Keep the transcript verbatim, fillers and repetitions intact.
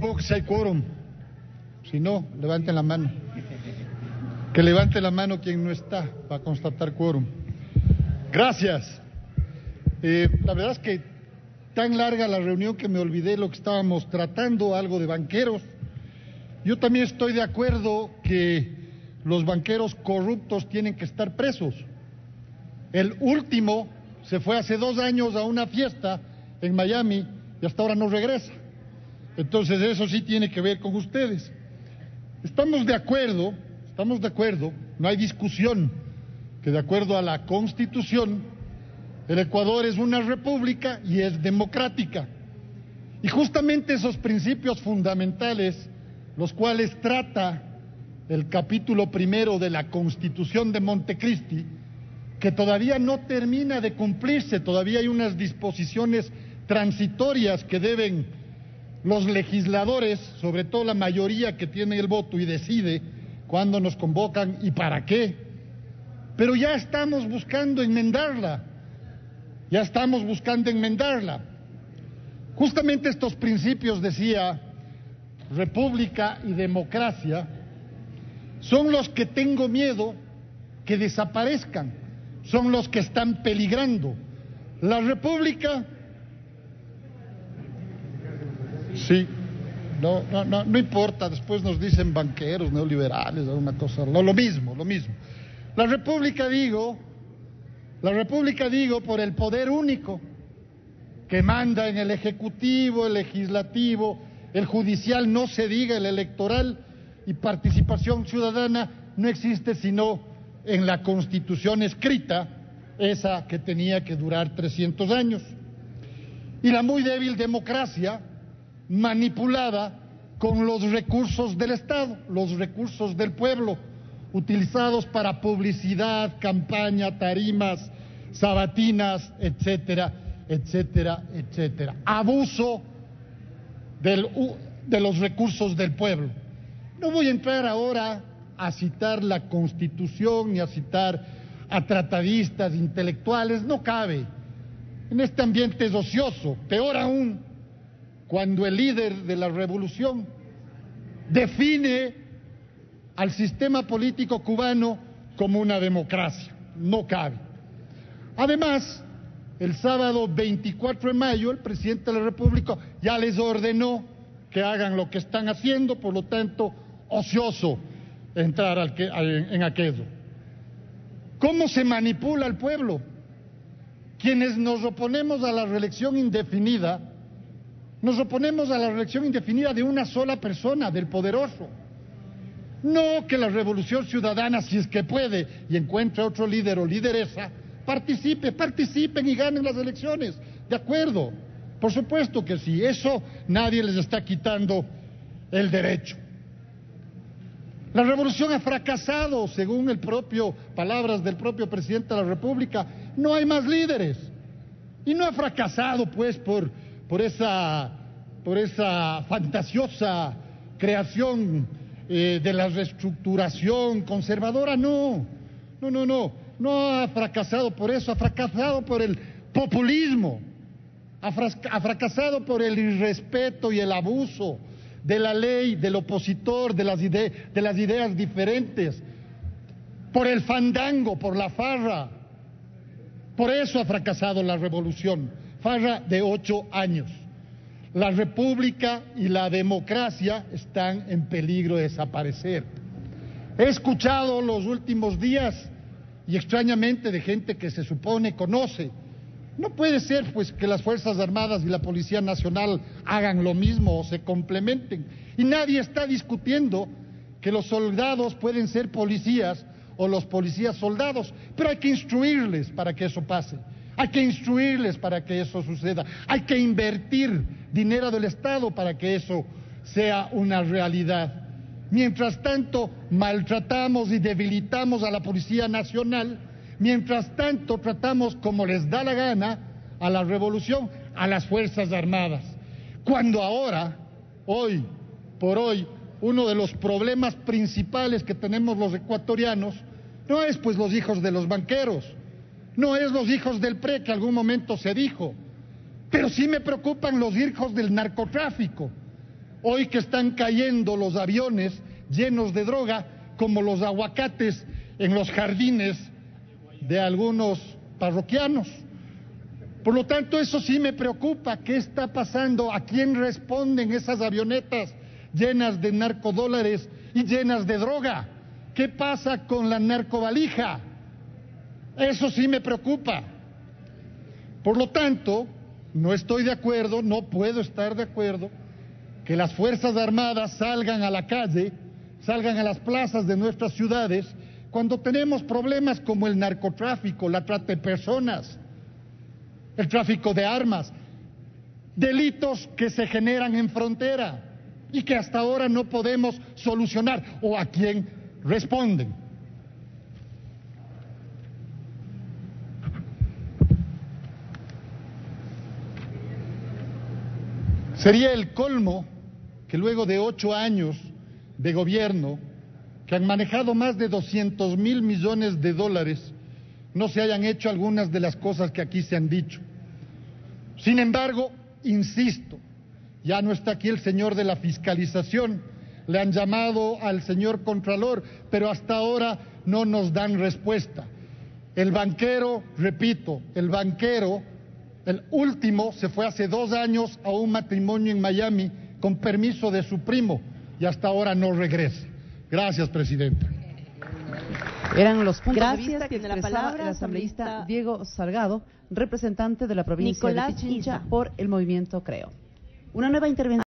supongo que si hay quórum. Si no, levanten la mano. Que levante la mano quien no está para constatar quórum. Gracias. Eh, la verdad es que tan larga la reunión que me olvidé lo que estábamos tratando, algo de banqueros. Yo también estoy de acuerdo que los banqueros corruptos tienen que estar presos. El último se fue hace dos años a una fiesta en Miami y hasta ahora no regresa. Entonces eso sí tiene que ver con ustedes. Estamos de acuerdo, estamos de acuerdo, no hay discusión, que de acuerdo a la Constitución, el Ecuador es una república y es democrática. Y justamente esos principios fundamentales, los cuales trata el capítulo primero de la Constitución de Montecristi, que todavía no termina de cumplirse, todavía hay unas disposiciones transitorias que deben los legisladores, sobre todo la mayoría que tiene el voto y decide cuándo nos convocan y para qué, pero ya estamos buscando enmendarla, ya estamos buscando enmendarla. Justamente estos principios, decía, república y democracia, son los que tengo miedo que desaparezcan, son los que están peligrando. La república, sí, no, no, no, no importa, después nos dicen banqueros, neoliberales, alguna cosa, lo, lo mismo, lo mismo. La república, digo, la república, digo, por el poder único que manda en el ejecutivo, el legislativo, el judicial, no se diga el electoral, y participación ciudadana no existe sino en la Constitución escrita, esa que tenía que durar trescientos años. Y la muy débil democracia, manipulada con los recursos del Estado, los recursos del pueblo, utilizados para publicidad, campaña, tarimas, sabatinas, etcétera, etcétera, etcétera. Abuso del, de los recursos del pueblo. No voy a entrar ahora a citar la Constitución ni a citar a tratadistas intelectuales, no cabe. En este ambiente es ocioso, peor aún cuando el líder de la revolución define al sistema político cubano como una democracia, no cabe. Además, el sábado veinticuatro de mayo, el presidente de la República ya les ordenó que hagan lo que están haciendo, por lo tanto, ocioso entrar al que, en, en aquello. ¿Cómo se manipula al pueblo? Quienes nos oponemos a la reelección indefinida, nos oponemos a la reelección indefinida de una sola persona, del poderoso. No que la revolución ciudadana, si es que puede y encuentra otro líder o lideresa, participe, participen y ganen las elecciones. De acuerdo, por supuesto que sí, eso nadie les está quitando el derecho. La revolución ha fracasado, según el propio, palabras del propio presidente de la República, no hay más líderes. Y no ha fracasado, pues, por, por, esa, por esa fantasiosa creación eh, de la reestructuración conservadora, no, no, no, no, no ha fracasado por eso, ha fracasado por el populismo, ha, ha fracasado por el irrespeto y el abuso de la ley, del opositor, de las, ide de las ideas diferentes, por el fandango, por la farra. Por eso ha fracasado la revolución, farra de ocho años. La república y la democracia están en peligro de desaparecer. He escuchado los últimos días, y extrañamente de gente que se supone conoce, no puede ser pues que las Fuerzas Armadas y la Policía Nacional hagan lo mismo o se complementen. Y nadie está discutiendo que los soldados pueden ser policías o los policías soldados, pero hay que instruirles para que eso pase, hay que instruirles para que eso suceda, hay que invertir dinero del Estado para que eso sea una realidad. Mientras tanto, maltratamos y debilitamos a la Policía Nacional. Mientras tanto, tratamos como les da la gana a la revolución, a las Fuerzas Armadas. Cuando ahora, hoy por hoy, uno de los problemas principales que tenemos los ecuatorianos no es pues los hijos de los banqueros, no es los hijos del P R E que algún momento se dijo, pero sí me preocupan los hijos del narcotráfico Hoy que están cayendo los aviones llenos de droga, como los aguacates en los jardines de algunos parroquianos. Por lo tanto, eso sí me preocupa. ¿Qué está pasando? ¿A quién responden esas avionetas llenas de narcodólares y llenas de droga? ¿Qué pasa con la narcovalija? Eso sí me preocupa. Por lo tanto, no estoy de acuerdo, no puedo estar de acuerdo que las Fuerzas Armadas salgan a la calle, salgan a las plazas de nuestras ciudades, cuando tenemos problemas como el narcotráfico, la trata de personas, el tráfico de armas, delitos que se generan en frontera y que hasta ahora no podemos solucionar, o a quién responden. Sería el colmo que luego de ocho años de gobierno, que han manejado más de doscientos mil millones de dólares, no se hayan hecho algunas de las cosas que aquí se han dicho. Sin embargo, insisto, ya no está aquí el señor de la fiscalización, le han llamado al señor Contralor, pero hasta ahora no nos dan respuesta. El banquero, repito, el banquero, el último, se fue hace dos años a un matrimonio en Miami con permiso de su primo y hasta ahora no regresa. Gracias, presidenta. Eran los puntos Gracias, de vista que tiene la expresaba palabra, el asambleísta asambleísta Diego Salgado, representante de la provincia Nicolás de Pichincha Isa. por el movimiento Creo. Una nueva intervención.